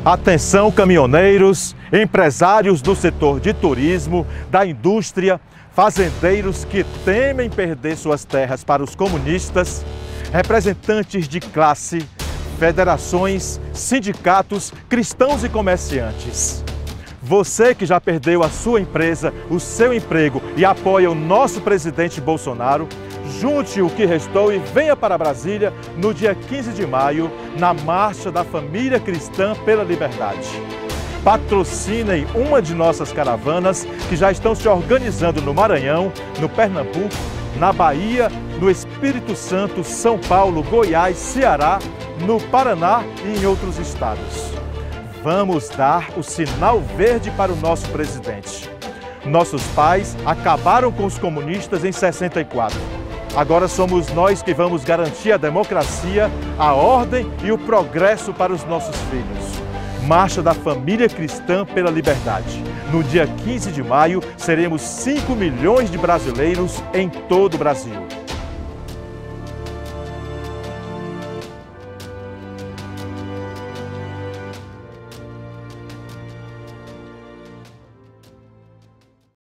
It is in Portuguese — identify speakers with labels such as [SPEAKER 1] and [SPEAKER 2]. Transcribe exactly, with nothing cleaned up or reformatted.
[SPEAKER 1] Atenção, caminhoneiros, empresários do setor de turismo, da indústria, fazendeiros que temem perder suas terras para os comunistas, representantes de classe, federações, sindicatos, cristãos e comerciantes. Você que já perdeu a sua empresa, o seu emprego e apoia o nosso presidente Bolsonaro, junte o que restou e venha para Brasília no dia quinze de maio, na Marcha da Família Cristã pela Liberdade. Patrocinem uma de nossas caravanas que já estão se organizando no Maranhão, no Pernambuco, na Bahia, no Espírito Santo, São Paulo, Goiás, Ceará, no Paraná e em outros estados. Vamos dar o sinal verde para o nosso presidente. Nossos pais acabaram com os comunistas em sessenta e quatro. Agora somos nós que vamos garantir a democracia, a ordem e o progresso para os nossos filhos. Marcha da Família Cristã pela Liberdade. No dia quinze de maio, seremos cinco milhões de brasileiros em todo o Brasil.